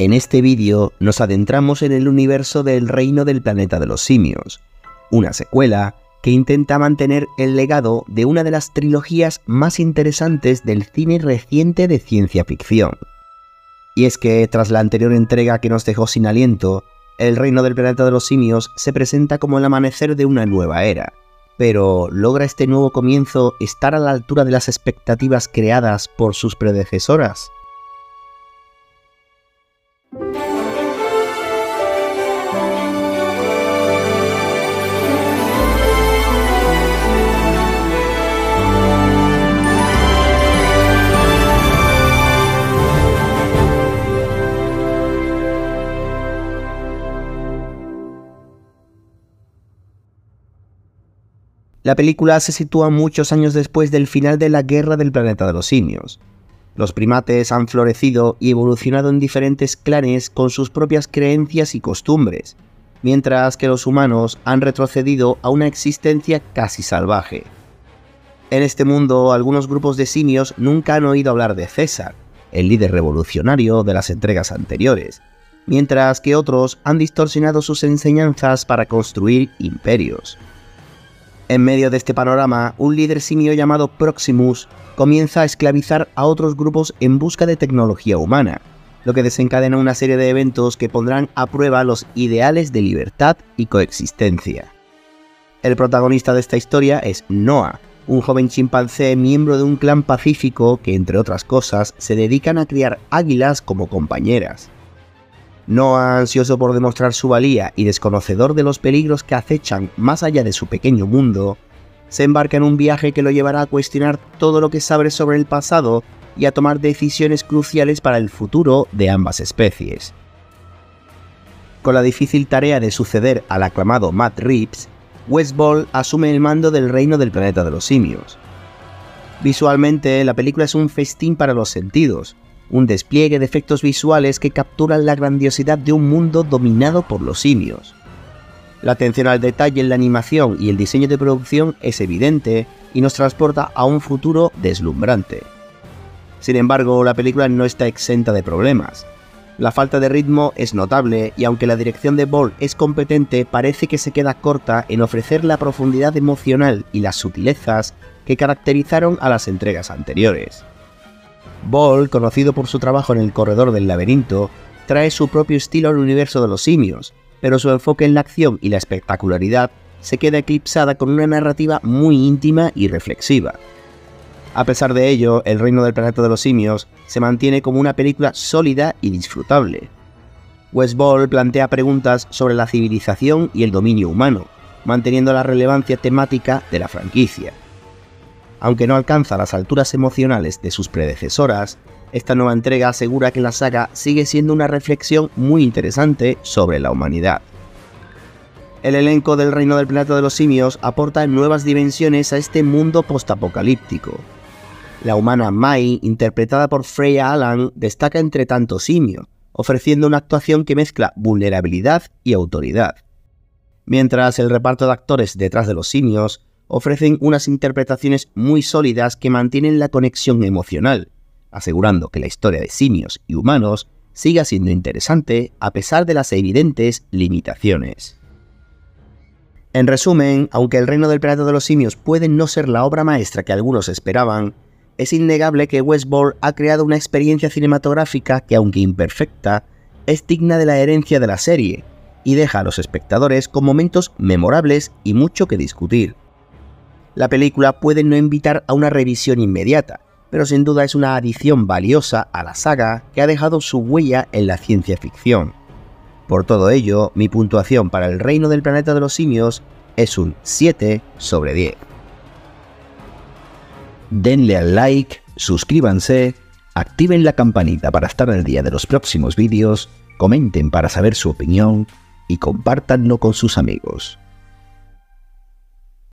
En este vídeo nos adentramos en el universo del Reino del Planeta de los Simios, una secuela que intenta mantener el legado de una de las trilogías más interesantes del cine reciente de ciencia ficción. Y es que, tras la anterior entrega que nos dejó sin aliento, el Reino del Planeta de los Simios se presenta como el amanecer de una nueva era. Pero, ¿logra este nuevo comienzo estar a la altura de las expectativas creadas por sus predecesoras? La película se sitúa muchos años después del final de la Guerra del Planeta de los Simios. Los primates han florecido y evolucionado en diferentes clanes con sus propias creencias y costumbres, mientras que los humanos han retrocedido a una existencia casi salvaje. En este mundo, algunos grupos de simios nunca han oído hablar de César, el líder revolucionario de las entregas anteriores, mientras que otros han distorsionado sus enseñanzas para construir imperios. En medio de este panorama, un líder simio llamado Proximus comienza a esclavizar a otros grupos en busca de tecnología humana, lo que desencadena una serie de eventos que pondrán a prueba los ideales de libertad y coexistencia. El protagonista de esta historia es Noah, un joven chimpancé miembro de un clan pacífico que, entre otras cosas, se dedican a criar águilas como compañeras. Noah, ansioso por demostrar su valía y desconocedor de los peligros que acechan más allá de su pequeño mundo, se embarca en un viaje que lo llevará a cuestionar todo lo que sabe sobre el pasado y a tomar decisiones cruciales para el futuro de ambas especies. Con la difícil tarea de suceder al aclamado Matt Reeves, Wes Ball asume el mando del Reino del Planeta de los Simios. Visualmente, la película es un festín para los sentidos, un despliegue de efectos visuales que capturan la grandiosidad de un mundo dominado por los simios. La atención al detalle en la animación y el diseño de producción es evidente y nos transporta a un futuro deslumbrante. Sin embargo, la película no está exenta de problemas. La falta de ritmo es notable y aunque la dirección de Ball es competente, parece que se queda corta en ofrecer la profundidad emocional y las sutilezas que caracterizaron a las entregas anteriores. Ball, conocido por su trabajo en El Corredor del Laberinto, trae su propio estilo al universo de los simios, pero su enfoque en la acción y la espectacularidad se queda eclipsada con una narrativa muy íntima y reflexiva. A pesar de ello, El Reino del Planeta de los Simios se mantiene como una película sólida y disfrutable. Wes Ball plantea preguntas sobre la civilización y el dominio humano, manteniendo la relevancia temática de la franquicia. Aunque no alcanza las alturas emocionales de sus predecesoras, esta nueva entrega asegura que la saga sigue siendo una reflexión muy interesante sobre la humanidad. El elenco del Reino del Planeta de los Simios aporta nuevas dimensiones a este mundo postapocalíptico. La humana Mai, interpretada por Freya Allan, destaca entre tanto simio, ofreciendo una actuación que mezcla vulnerabilidad y autoridad. Mientras el reparto de actores detrás de los simios ofrecen unas interpretaciones muy sólidas que mantienen la conexión emocional, asegurando que la historia de simios y humanos siga siendo interesante a pesar de las evidentes limitaciones. En resumen, aunque El Reino del Planeta de los Simios puede no ser la obra maestra que algunos esperaban, es innegable que Wes Ball ha creado una experiencia cinematográfica que, aunque imperfecta, es digna de la herencia de la serie y deja a los espectadores con momentos memorables y mucho que discutir. La película puede no invitar a una revisión inmediata, pero sin duda es una adición valiosa a la saga que ha dejado su huella en la ciencia ficción. Por todo ello, mi puntuación para El Reino del Planeta de los Simios es un 7 sobre 10. Denle al like, suscríbanse, activen la campanita para estar al día de los próximos vídeos, comenten para saber su opinión y compártanlo con sus amigos.